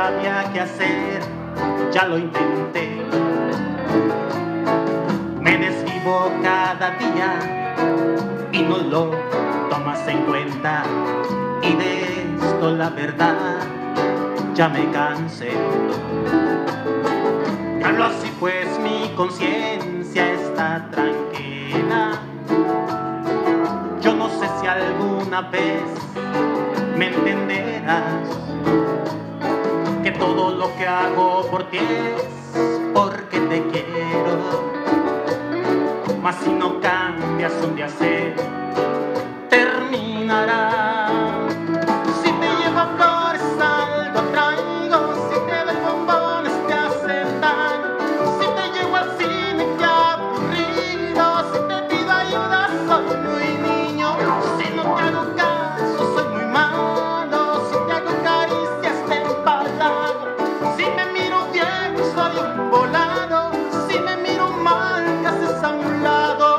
sabía qué hacer, ya lo intenté. Me desvivo cada día y no lo tomas en cuenta. Y de esto la verdad ya me cansé. Y hablo así pues mi conciencia está tranquila. Yo no sé si alguna vez me entenderás, que todo lo que hago por ti es porque te quiero. Mas si no cambias un día se terminará. Si te llevo flores algo traigo, si te doy bombones te hacen daño, si te llevo al cine qué aburrido, si te pido ayuda soy muy niño, si no te hago caso soy muy malo, si te hago caricias te empalago, si me miro bien soy un volado, si me miro mal te haces a un lado.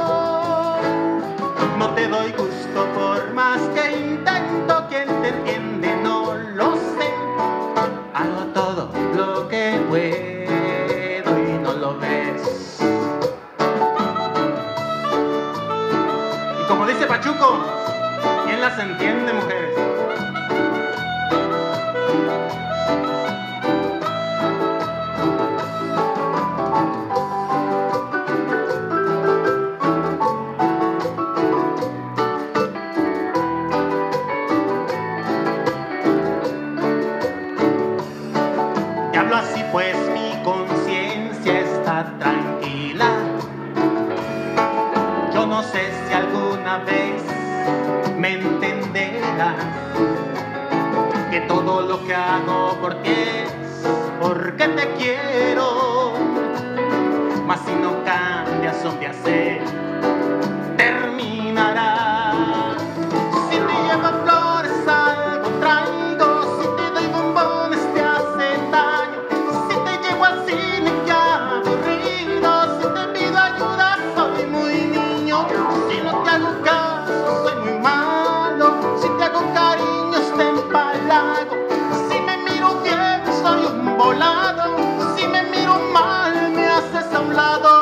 No te doy gusto por más que intento, quien te entiende no lo sé. Hago todo lo que puedo y no lo ves. Y como dice Pachuco, ¿quién las entiende, mujeres? Y hablo así pues mi conciencia está tranquila. Yo no sé si alguna vez me entenderás, que todo lo que hago por ti es porque te quiero. Mas si no cambias un día se terminará. Si te llevo flores algo traigo, si te doy bombones te hacen daño, si te llevo al cine qué aburrido, si te pido ayuda soy muy niño, si no te hago caso soy muy malo, si te hago cariños te empalago, si me miro bien soy un volado, si me miro mal me haces a un lado.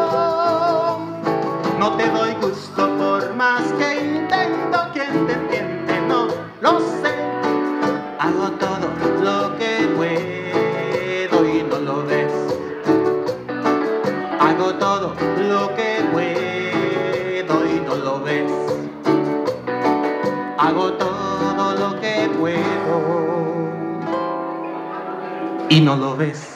No te doy gusto por más que intento, quien te entiende no lo sé. Hago todo lo que puedo y no lo ves. Hago todo lo que puedo y no lo ves. Hago todo lo que puedo y no lo ves.